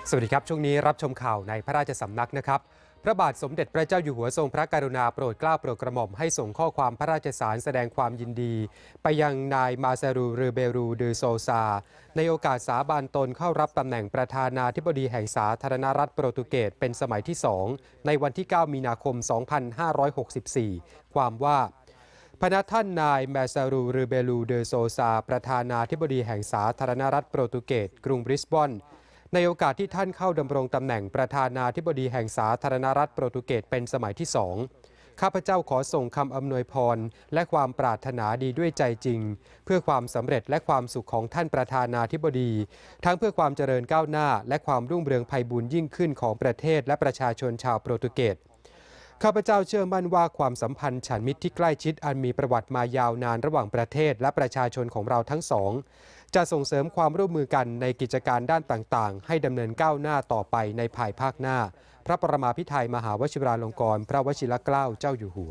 สวัสดีครับช่วงนี้รับชมข่าวในพระราชสำนักนะครับพระบาทสมเด็จพระเจ้าอยู่หัวทรงพระกรุณาโปรดเกล้าโปรดกระหม่อมให้ส่งข้อความพระราชสารแสดงความยินดีไปยังนายมาซารูเรเบรูเดโซซาในโอกาสสาบานตนเข้ารับตำแหน่งประธานาธิบดีแห่งสาธารณรัฐโปรตุเกสเป็นสมัยที่ 2ในวันที่ 9 มีนาคม 2564 ความว่าพระท่านนายมาซารูเรเบรูเดโซซาประธานาธิบดีแห่งสาธารณรัฐโปรตุเกสกรุงบริสบอนในโอกาสที่ท่านเข้าดำรงตำแหน่งประธานาธิบดีแห่งสาธารณรัฐโปรตุเกสเป็นสมัยที่ 2ข้าพเจ้าขอส่งคำอำนวยพรและความปรารถนาดีด้วยใจจริงเพื่อความสำเร็จและความสุขของท่านประธานาธิบดีทั้งเพื่อความเจริญก้าวหน้าและความรุ่งเรืองไพบูลย์ยิ่งขึ้นของประเทศและประชาชนชาวโปรตุเกสข้าพเจ้าเชื่อมั่นว่าความสัมพันธ์ฉันมิตรที่ใกล้ชิดอันมีประวัติมายาวนานระหว่างประเทศและประชาชนของเราทั้งสองจะส่งเสริมความร่วมมือกันในกิจการด้านต่างๆให้ดำเนินก้าวหน้าต่อไปในภายภาคหน้าพระปรมาภิไธยมหาวชิราลงกรณ์พระวชิรเกล้าเจ้าอยู่หัว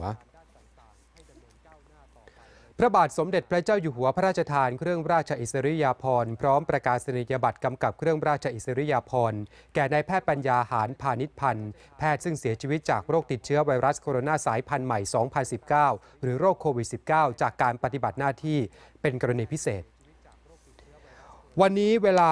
พระบาทสมเด็จพระเจ้าอยู่หัวพระราชทานเครื่องราชอิสริยาภรณ์พร้อมประกาศนียบัตรกำกับเครื่องราชอิสริยาภรณ์แก่นายแพทย์ปัญญาหาญพานิชพันธ์แพทย์ซึ่งเสียชีวิตจากโรคติดเชื้อไวรัสโคโรนาสายพันธุ์ใหม่ 2019 หรือโรคโควิด -19 จากการปฏิบัติหน้าที่เป็นกรณีพิเศษวันนี้เวลา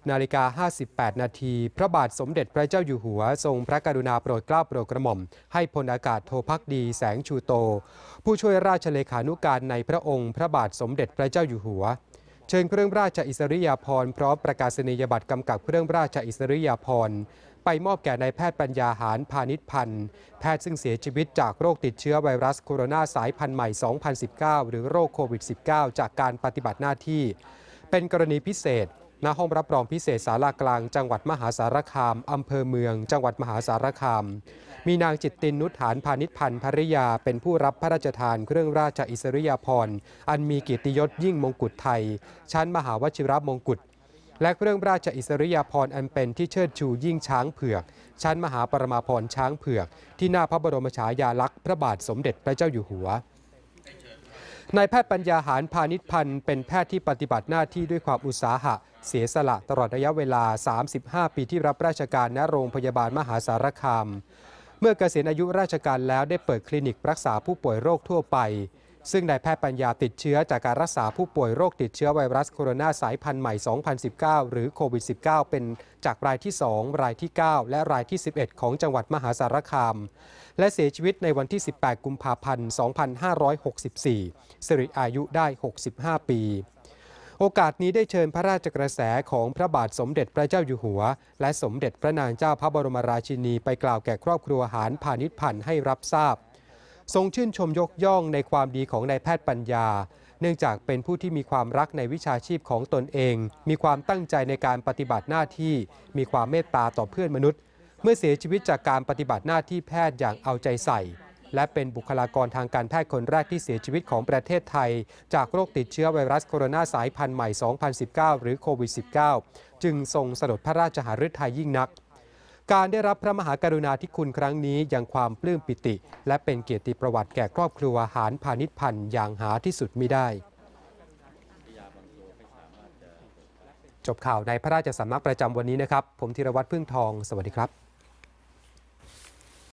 10:58 นาทีพระบาทสมเด็จพระเจ้าอยู่หัวทรงพระกรุณาโปรดเกล้าโปรดกระหม่อมให้พลอากาศโทภักดีแสงชูโตผู้ช่วยราชเลขานุการในพระองค์พระบาทสมเด็จพระเจ้าอยู่หัวเชิญเครื่องราชอิสริยาภรณ์พร้อมประกาศนียบัตรกำกับเครื่องราชอิสริยาภรณ์ไปมอบแก่นายแพทย์ปัญญาหาญพานิชพันธ์แพทย์ซึ่งเสียชีวิตจากโรคติดเชื้อไวรัสโคโรนาสายพันธุ์ใหม่ 2019 หรือโรคโควิด -19 จากการปฏิบัติหน้าที่เป็นกรณีพิเศษณห้องรับรองพิเศษศาลากลางจังหวัดมหาสารคามอำเภอเมืองจังหวัดมหาสารคามมีนางจิตตินนุชหานพานิชพันธ์ภริยาเป็นผู้รับพระราชทานเครื่องราชอิสริยาภรณ์อันมีเกียรติยศยิ่งมงกุฎไทยชั้นมหาวชิรมงกุฎและเครื่องราชอิสริยาภรณ์อันเป็นที่เชิดชูยิ่งช้างเผือกชั้นมหาปรมาภรณ์ช้างเผือกที่หน้าพระบรมฉายาลักษณ์พระบาทสมเด็จพระเจ้าอยู่หัวนายแพทย์ปัญญาหาญพานิชพันธ์เป็นแพทย์ที่ปฏิบัติหน้าที่ด้วยความอุตสาหะเสียสละตลอดระยะเวลา 35 ปีที่รับราชการณโรงพยาบาลมหาสารคามเมื่อเกษียณอายุราชการแล้วได้เปิดคลินิกรักษาผู้ป่วยโรคทั่วไปซึ่งนายแพทย์ปัญญาติดเชื้อจากการรักษาผู้ป่วยโรคติดเชื้อไวรัสโคโรนาสายพันธุ์ใหม่ 2019 หรือโควิด -19 เป็นจากรายที่ 2 รายที่ 9 และรายที่ 11 ของจังหวัดมหาสารคามและเสียชีวิตในวันที่ 18 กุมภาพันธ์ 2564 สิริอายุได้ 65 ปีโอกาสนี้ได้เชิญพระราชกระแสของพระบาทสมเด็จพระเจ้าอยู่หัวและสมเด็จพระนางเจ้าพระบรมราชินีไปกล่าวแก่ครอบครัวหาญพานิชพันธ์ให้รับทราบทรงชื่นชมยกย่องในความดีของนายแพทย์ปัญญาเนื่องจากเป็นผู้ที่มีความรักในวิชาชีพของตนเองมีความตั้งใจในการปฏิบัติหน้าที่มีความเมตตาต่อเพื่อนมนุษย์เมื่อเสียชีวิตจากการปฏิบัติหน้าที่แพทย์อย่างเอาใจใส่และเป็นบุคลากรทางการแพทย์คนแรกที่เสียชีวิตของประเทศไทยจากโรคติดเชื้อไวรัสโคโรนาสายพันธุ์ใหม่ 2019 หรือโควิด -19 จึงทรงสลดพระราชหฤทัยยิ่งนักการได้รับพระมหากรุณาธิคุณครั้งนี้ยังความปลื้มปิติและเป็นเกียรติประวัติแก่ครอบครัวหาญพานิชพันธ์อย่างหาที่สุดมิได้จบข่าวในพระราชสำนักประจำวันนี้นะครับผมธีรวัตรพึ่งทองสวัสดีครับ